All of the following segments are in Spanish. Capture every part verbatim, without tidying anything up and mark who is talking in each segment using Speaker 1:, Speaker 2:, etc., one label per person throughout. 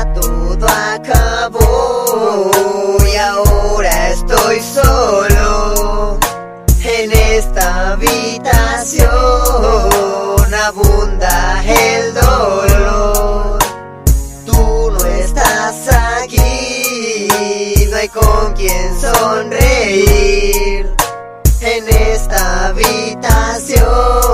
Speaker 1: Ya todo acabó y ahora estoy solo. En esta habitación abunda el dolor. Tú no estás aquí, no hay con quien sonreír. En esta habitación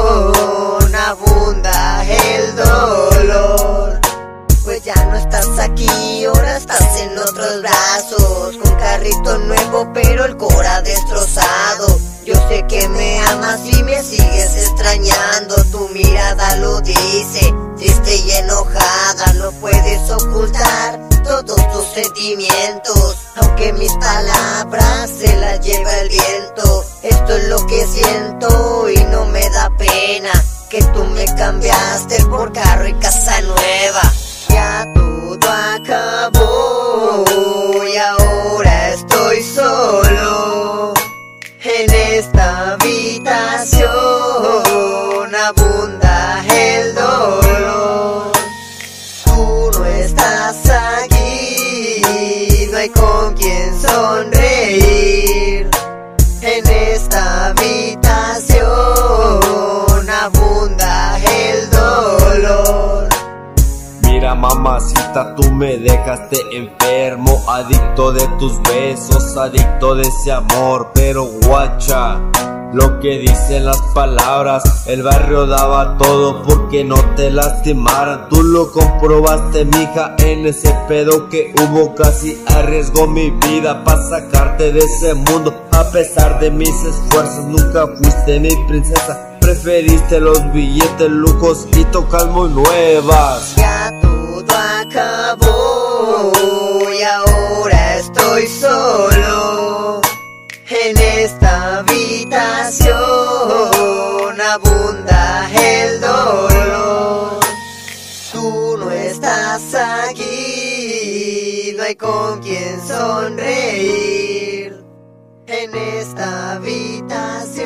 Speaker 1: abunda el dolor. Pues ya no estás aquí, ahora estás en otros brazos, con carrito nuevo pero el cora destrozado. Yo sé que me amas y me sigues extrañando, tu mirada lo dice, triste y enojada. No puedes ocultar todos tus sentimientos, aunque mis palabras se las lleva el viento. Esto es lo que siento y no me da pena, que tú me cambiaste por carro y casa nueva. Ya todo acabó y ahora estoy solo. En esta habitación abunda el dolor. Tú no estás aquí, no hay con quien sonreír. En esta habitación abunda el dolor.
Speaker 2: Mira mamacita, tú me dejaste enfermo, adicto de tus besos, adicto de ese amor. Pero guacha, lo que dicen las palabras, el barrio daba todo porque no te lastimaran. Tú lo comprobaste, mija, en ese pedo que hubo. Casi arriesgó mi vida para sacarte de ese mundo. A pesar de mis esfuerzos, nunca fuiste mi princesa. Preferiste los billetes, lujos y tocas muy nuevas.
Speaker 1: Ya todo acabó y ahora estoy solo. En esta habitación abunda el dolor. Tú no estás aquí, no hay con quien sonreír. En esta habitación